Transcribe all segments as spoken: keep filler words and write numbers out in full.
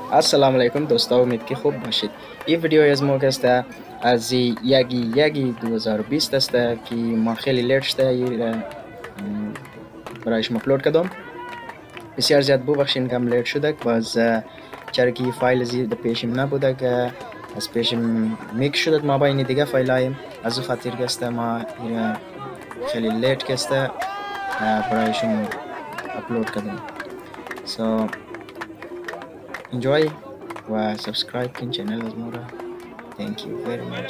السلام علیکم دوستا، امید که خوب باشید. این ویدیو از ما است از یکی یکی دو هزار و بیست است که ما خیلی لیت شده برایش اپلود کردم. بسیار زیاد ببخشید کم لیت شده، باز چرا که فایل زیر پیشم نبوده که از پیشم میکس شده ما با این دیگه فایل هایم، از او خاطر گسته ما خیلی لیت گسته برایشون اپلود کردم. so enjoy و subscribe کن چنل از ما را. thank you very much.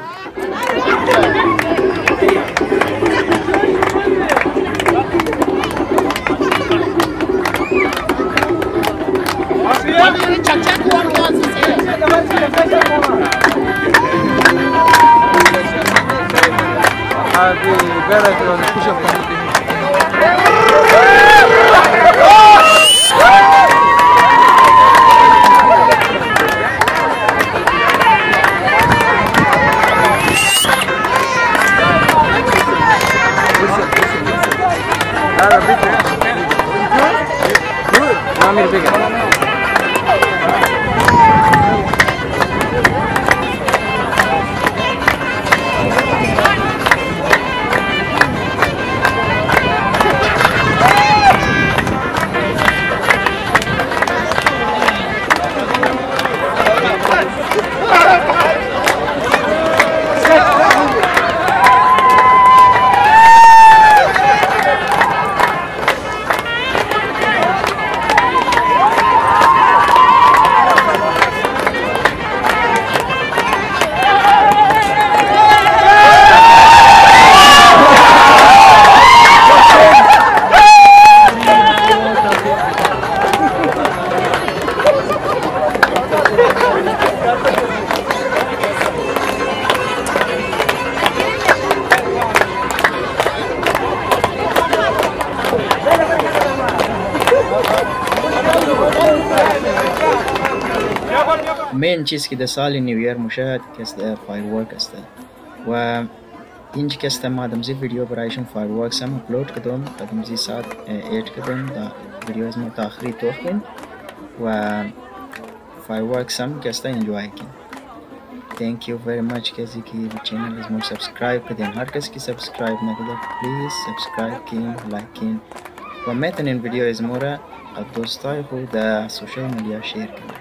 مین چیز که در سال نیو ایر مشاهد که فایرورک است و اینج که است ما دمزی ویدیو برایشون فایرورکس هم اپلود کردم، دمزی ساعت ایت کردم دا ویدیو از ما تا آخری توخین و فایرورکس هم که است انجوای کن. thank you very much کسی که چینل از ما سبسکرایب کردین. هر کسی که سبسکرایب نکرده پلیز سبسکرایب کن، لایک کن و میتونین ویدیو از ما را دوستای خود در سوشال میدیا شیر کنید.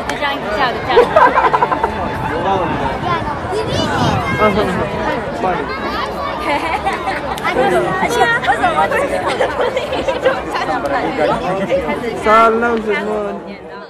就这样一直叫着叫着。 Salam semua.